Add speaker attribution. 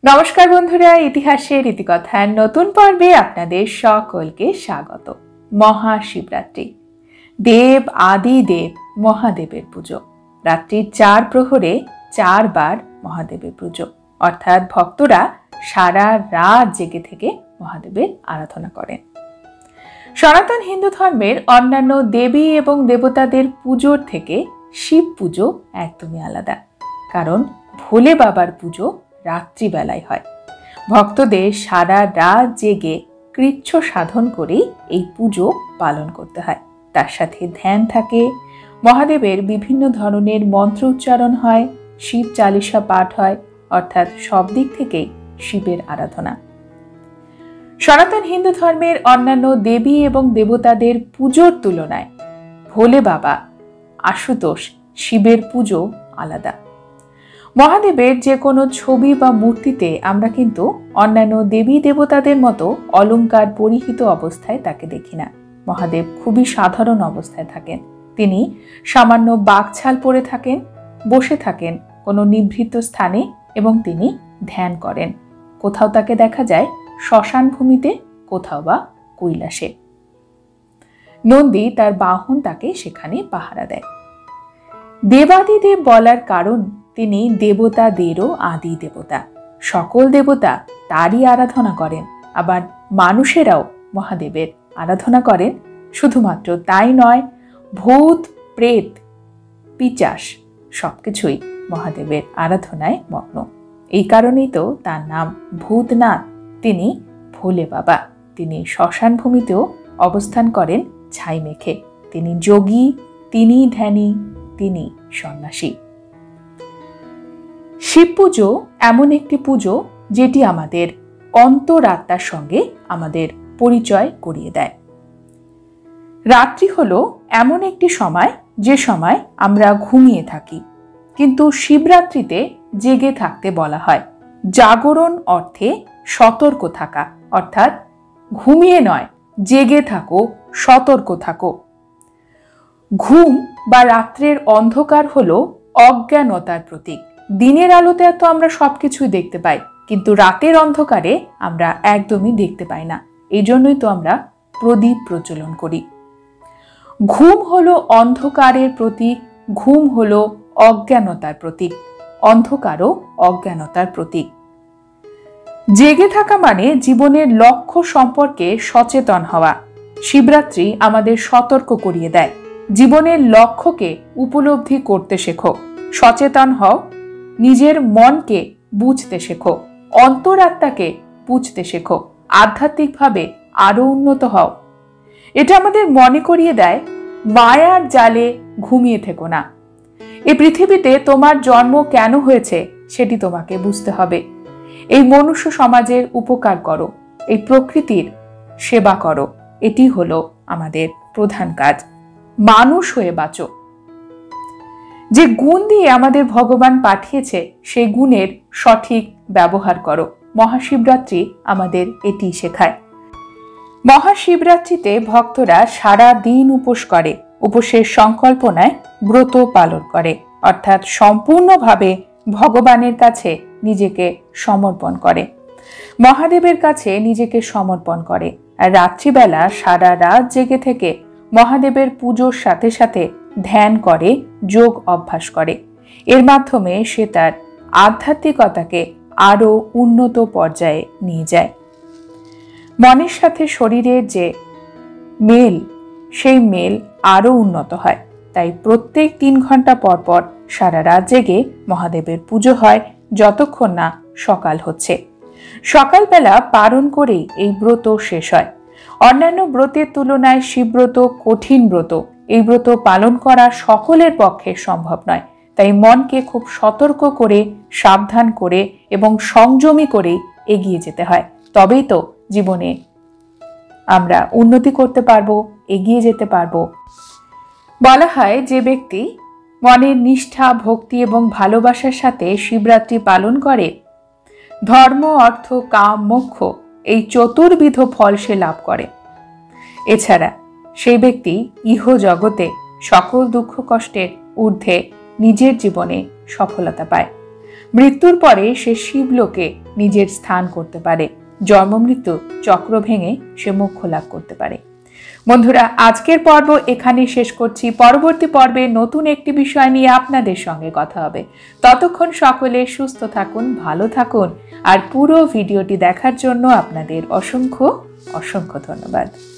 Speaker 1: নমস্কার বন্ধুরা, ইতিহাসের ইতিকথার নতুন পর্বে আপনাদের সকলকে স্বাগত। মহাশিবরাত্রি, দেব আদি দেব মহাদেবের পুজো। রাত্রির 4 প্রহরে 4 বার মহাদেবের পুজো, অর্থাৎ ভক্তরা সারা রাত জেগে থেকে মহাদেবের আরাধনা করেন। সনাতন হিন্দু ধর্মের অন্যান্য দেবী এবং দেবতাদের পুজোর থেকে শিব পুজো একদমই আলাদা, কারণ ভোলে বাবার পুজো রাত্রিবেলায় হয়। ভক্তদের সারা রাত জেগে কৃচ্ছ সাধন করেই এই পুজো পালন করতে হয়। তার সাথে ধ্যান থাকে, মহাদেবের বিভিন্ন ধরনের মন্ত্র উচ্চারণ হয়, শিব চালিসা পাঠ হয়, অর্থাৎ সব দিক থেকেই শিবের আরাধনা। সনাতন হিন্দু ধর্মের অন্যান্য দেবী এবং দেবতাদের পুজোর তুলনায় ভোলে বাবা, আশুতোষ, শিবের পুজো আলাদা। মহাদেবের যে কোনো ছবি বা মূর্তিতে আমরা কিন্তু অন্যান্য দেবী দেবতাদের মতো অলংকার পরিহিত অবস্থায় তাকে দেখি না। মহাদেব খুবই সাধারণ অবস্থায় থাকেন। তিনি সামান্য বাকছাল পরে থাকেন, বসে থাকেন কোনো নিভৃত স্থানে এবং তিনি ধ্যান করেন। কোথাও তাকে দেখা যায় শ্মশান ভূমিতে, কোথাও বা কৈলাসে। নন্দী তার বাহন তাকে সেখানে পাহারা দেয়। দেবাদিদেব বলার কারণ তিনি দেবতাদেরও আদি দেবতা। সকল দেবতা তারই আরাধনা করেন, আবার মানুষেরাও মহাদেবের আরাধনা করেন। শুধুমাত্র তাই নয়, ভূত, প্রেত, পিচাস সবকিছুই মহাদেবের আরাধনায় মগ্ন। এই কারণেই তো তার নাম ভূতনাথ। তিনি ভোলে বাবা। তিনি শ্মশান ভূমিতেও অবস্থান করেন ছাই মেখে। তিনি যোগী, তিনি ধ্যানী, তিনি সন্ন্যাসী। শিব পুজো এমন একটি পুজো যেটি আমাদের অন্তরাত্মার সঙ্গে আমাদের পরিচয় করিয়ে দেয়। রাত্রি হলো এমন একটি সময় যে সময় আমরা ঘুমিয়ে থাকি, কিন্তু শিবরাত্রিতে জেগে থাকতে বলা হয়। জাগরণ অর্থে সতর্ক থাকা, অর্থাৎ ঘুমিয়ে নয়, জেগে থাকো, সতর্ক থাকো। ঘুম বা রাত্রের অন্ধকার হলো অজ্ঞানতার প্রতীক। দিনের আলোতে তো আমরা সবকিছুই দেখতে পাই, কিন্তু রাতের অন্ধকারে আমরা একদমই দেখতে পাই না। এই জন্যই তো আমরা প্রদীপ প্রজ্বলন করি। ঘুম হলো অন্ধকারের প্রতীক, ঘুম হলো অজ্ঞানতার প্রতীক, অন্ধকারও অজ্ঞানতার প্রতীক। জেগে থাকা মানে জীবনের লক্ষ্য সম্পর্কে সচেতন হওয়া। শিবরাত্রি আমাদের সতর্ক করিয়ে দেয়, জীবনের লক্ষ্যকে উপলব্ধি করতে শেখো, সচেতন হও, নিজের মনকে বুঝতে শেখো, অন্তরাত্মাকে বুঝতে শেখো, আধ্যাত্মিকভাবে আরো উন্নত হও। এটা আমাদের মনে করিয়ে দেয় মায়ার জালে ঘুমিয়ে থেকো না। এই পৃথিবীতে তোমার জন্ম কেন হয়েছে সেটি তোমাকে বুঝতে হবে। এই মনুষ্য সমাজের উপকার করো, এই প্রকৃতির সেবা করো। এটি হলো আমাদের প্রধান কাজ। মানুষ হয়ে বাঁচো। যে গুণ দিয়ে আমাদের ভগবান পাঠিয়েছে সেই গুণের সঠিক ব্যবহার করো। মহাশিবরাত্রি আমাদের এটি শেখায়। মহাশিবরাত্রিতে ভক্তরা সারা দিন উপোস করে, উপোসের সংকল্পনায় ব্রত পালন করে, অর্থাৎ সম্পূর্ণভাবে ভগবানের কাছে নিজেকে সমর্পণ করে, মহাদেবের কাছে নিজেকে সমর্পণ করে। আর রাত্রিবেলা সারা রাত জেগে থেকে মহাদেবের পুজোর সাথে সাথে ধ্যান করে, যোগ অভ্যাস করে। এর মাধ্যমে সে তার আধ্যাত্মিকতাকে আরো উন্নত পর্যায়ে নিয়ে যায়। মনের সাথে শরীরের যে মেল, সেই মেল আরো উন্নত হয়। তাই প্রত্যেক 3 ঘন্টা পর পর সারা রাত জেগে মহাদেবের পুজো হয়, যতক্ষণ না সকাল হচ্ছে। সকালবেলা পালন করেই এই ব্রত শেষ হয়। অন্যান্য ব্রতের তুলনায় শিবব্রত কঠিন ব্রত। এই ব্রত পালন করা সকলের পক্ষে সম্ভব নয়। তাই মনকে খুব সতর্ক করে, সাবধান করে এবং সংযমী করে এগিয়ে যেতে হয়। তবেই তো জীবনে আমরা উন্নতি করতে পারবো, এগিয়ে যেতে পারবো। বলা হয় যে ব্যক্তি মনের নিষ্ঠা, ভক্তি এবং ভালোবাসার সাথে শিবরাত্রি পালন করে, ধর্ম, অর্থ, কাম, মোক্ষ এই চতুর্বিধ ফল সে লাভ করে। এছাড়া সেই ব্যক্তি ইহ জগতে সকল দুঃখ কষ্টের ঊর্ধ্বে নিজের জীবনে সফলতা পায়। মৃত্যুর পরে সে শিবলোকে নিজের স্থান করতে পারে, জন্ম মৃত্যু চক্র ভেঙে সে মোক্ষ লাভ করতে পারে। বন্ধুরা, আজকের পর্ব এখানে শেষ করছি। পরবর্তী পর্বে নতুন একটি বিষয় নিয়ে আপনাদের সঙ্গে কথা হবে। ততক্ষণ সকলে সুস্থ থাকুন, ভালো থাকুন, আর পুরো ভিডিওটি দেখার জন্য আপনাদের অসংখ্য অসংখ্য ধন্যবাদ।